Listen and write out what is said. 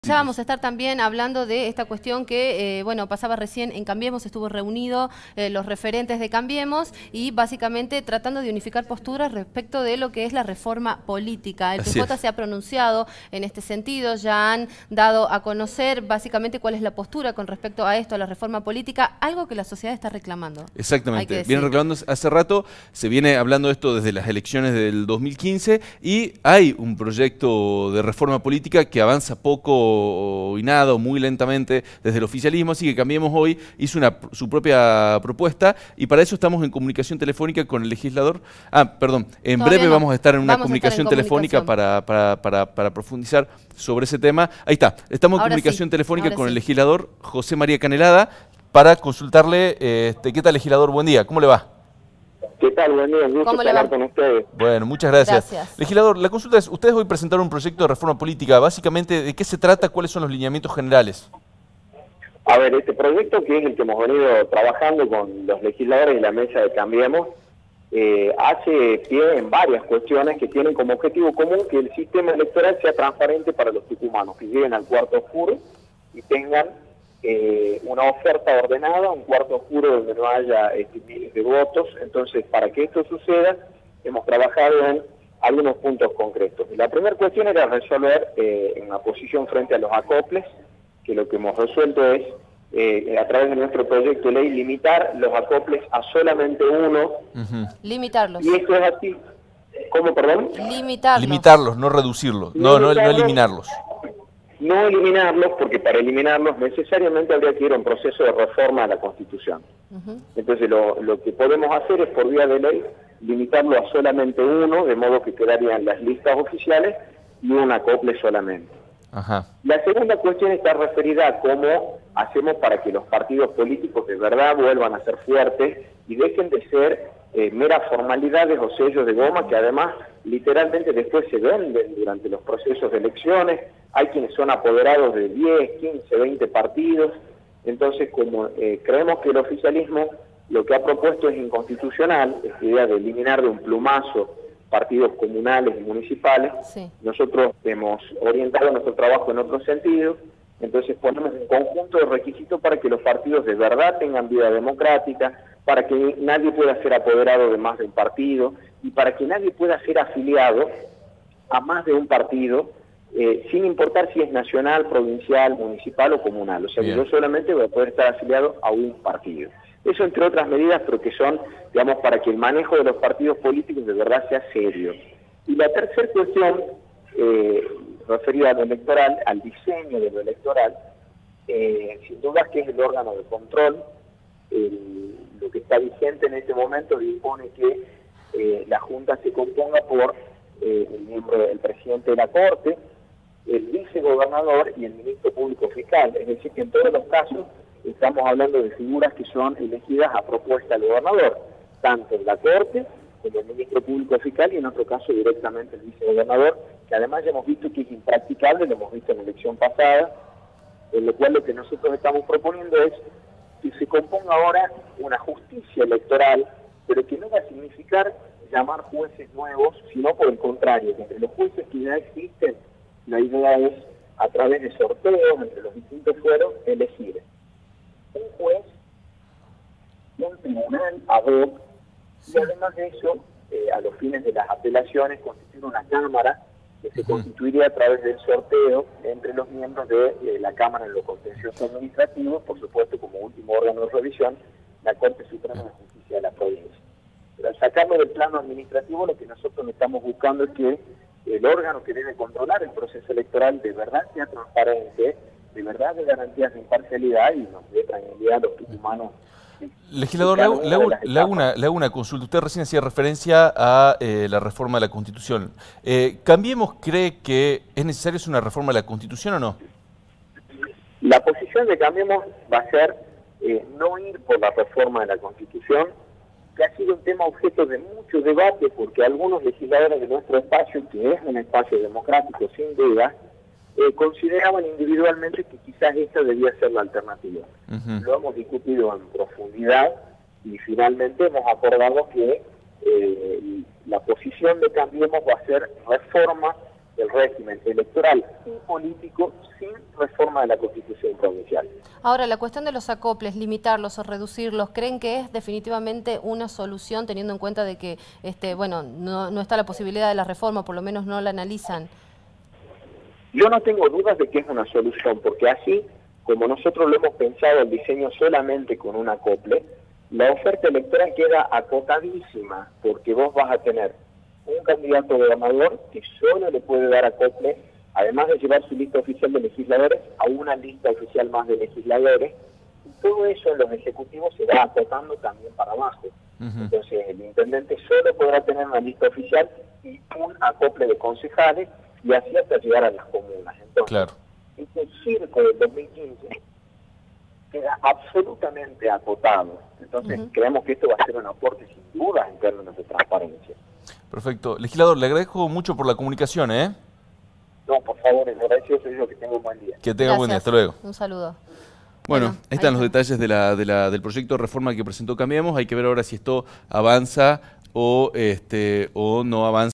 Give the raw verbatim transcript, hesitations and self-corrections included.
Ya vamos a estar también hablando de esta cuestión que, eh, bueno, pasaba recién en Cambiemos, estuvo reunido eh, los referentes de Cambiemos y básicamente tratando de unificar posturas respecto de lo que es la reforma política. El P J se ha pronunciado en este sentido, ya han dado a conocer básicamente cuál es la postura con respecto a esto, a la reforma política, algo que la sociedad está reclamando. Exactamente, viene reclamando hace rato, se viene hablando de esto desde las elecciones del dos mil quince y hay un proyecto de reforma política que avanza poco y nada, o muy lentamente desde el oficialismo, así que Cambiemos hoy hizo una, su propia propuesta y para eso estamos en comunicación telefónica con el legislador. Ah, perdón, en Todavía breve no. vamos a estar en una Vamos comunicación en telefónica comunicación. para, para, para, para profundizar sobre ese tema. Ahí está, estamos en Ahora comunicación sí, telefónica con sí. el legislador José María Canelada para consultarle, este, ¿qué tal, legislador? Buen día, ¿cómo le va? ¿Qué tal? Buen día, un gusto hablar con ustedes. Bueno, muchas gracias. Gracias. Legislador, la consulta es, ustedes hoy presentaron un proyecto de reforma política. Básicamente, ¿de qué se trata? ¿Cuáles son los lineamientos generales? A ver, este proyecto, que es el que hemos venido trabajando con los legisladores y la mesa de Cambiemos, eh, hace pie en varias cuestiones que tienen como objetivo común que el sistema electoral sea transparente para los tucumanos, que lleguen al cuarto oscuro y tengan Eh, una oferta ordenada, un cuarto oscuro donde no haya este, miles de votos. Entonces, para que esto suceda, hemos trabajado en algunos puntos concretos. Y la primera cuestión era resolver eh, en la posición frente a los acoples, que lo que hemos resuelto es, eh, a través de nuestro proyecto de ley, limitar los acoples a solamente uno. Uh-huh. Limitarlos. Y esto es así. ¿Cómo, perdón? Limitarlos. Limitarlos, no reducirlos, no, no, no eliminarlos. No eliminarlos, porque para eliminarlos necesariamente habría que ir a un proceso de reforma a la Constitución. Uh-huh. Entonces lo, lo que podemos hacer es, por vía de ley, limitarlo a solamente uno, de modo que quedarían las listas oficiales y un acople solamente. Ajá. La segunda cuestión está referida a cómo hacemos para que los partidos políticos de verdad vuelvan a ser fuertes y dejen de ser eh, meras formalidades o sellos de goma que además literalmente después se venden durante los procesos de elecciones. Hay quienes son apoderados de diez, quince, veinte partidos. Entonces, como eh, creemos que el oficialismo lo que ha propuesto es inconstitucional, esta idea de eliminar de un plumazo partidos comunales y municipales, sí. Nosotros hemos orientado nuestro trabajo en otro sentido. Entonces ponemos un conjunto de requisitos para que los partidos de verdad tengan vida democrática, para que nadie pueda ser apoderado de más de un partido y para que nadie pueda ser afiliado a más de un partido, eh, sin importar si es nacional, provincial, municipal o comunal. O sea, que yo solamente voy a poder estar afiliado a un partido. Eso entre otras medidas, pero que son, digamos, para que el manejo de los partidos políticos de verdad sea serio. Y la tercera cuestión, eh, referida a lo electoral, al diseño de lo electoral, eh, sin duda que es el órgano de control. El, lo que está vigente en este momento dispone que eh, la Junta se componga por eh, el miembro, el presidente de la Corte, el vicegobernador y el ministro público fiscal. Es decir, que en todos los casos estamos hablando de figuras que son elegidas a propuesta del gobernador, tanto en la Corte como el ministro público fiscal y en otro caso directamente el vicegobernador, que además ya hemos visto que es impracticable, lo hemos visto en la elección pasada, en lo cual lo que nosotros estamos proponiendo es que se componga ahora una justicia electoral, pero que no va a significar llamar jueces nuevos, sino por el contrario, que entre los jueces que ya existen, la idea es, a través de sorteos entre los distintos fueros, elegir un juez, un tribunal ad hoc, y además de eso, eh, a los fines de las apelaciones, constituir una cámara que se constituiría a través del sorteo entre los miembros de eh, la Cámara en lo contencioso administrativo, por supuesto como último órgano de revisión, la Corte Suprema de Justicia de la provincia. Pero al sacarlo del plano administrativo, lo que nosotros estamos buscando es que el órgano que debe controlar el proceso electoral de verdad sea transparente, de verdad de garantías de imparcialidad y nos dé tranquilidad a los tucumanos. Legislador, le hago, le, hago, le, hago una, le hago una consulta. Usted recién hacía referencia a eh, la reforma de la Constitución. Eh, ¿Cambiemos cree que es necesario hacer una reforma de la Constitución o no? La posición de Cambiemos va a ser eh, no ir por la reforma de la Constitución, que ha sido un tema objeto de mucho debate, porque algunos legisladores de nuestro espacio, que es un espacio democrático sin duda, Eh, consideraban individualmente que quizás esta debía ser la alternativa. Uh-huh. Lo hemos discutido en profundidad y finalmente hemos acordado que eh, la posición de Cambiemos va a ser reforma del régimen electoral y político sin reforma de la Constitución provincial. Ahora, la cuestión de los acoples, limitarlos o reducirlos, ¿creen que es definitivamente una solución teniendo en cuenta de que este, bueno, no, no está la posibilidad de la reforma, por lo menos no la analizan? Yo no tengo dudas de que es una solución, porque así como nosotros lo hemos pensado el diseño solamente con un acople, la oferta electoral queda acotadísima, porque vos vas a tener un candidato gobernador que solo le puede dar acople, además de llevar su lista oficial de legisladores, a una lista oficial más de legisladores, y todo eso en los ejecutivos se va acotando también para abajo. Uh-huh. Entonces el intendente solo podrá tener una lista oficial y un acople de concejales, y así hasta llegar a las comunas. Entonces, claro. Este circo del dos mil quince queda absolutamente acotado. Entonces, uh-huh. creemos que esto va a ser un aporte sin duda en términos de transparencia. Perfecto. Legislador, le agradezco mucho por la comunicación, ¿eh? No, por favor, el agradecido soy yo, que tenga un buen día. Que tenga un buen día, hasta luego. Un saludo. Bueno, bueno ahí están los detalles de la, de la, del proyecto de reforma que presentó Cambiemos. Hay que ver ahora si esto avanza o, este, o no avanza.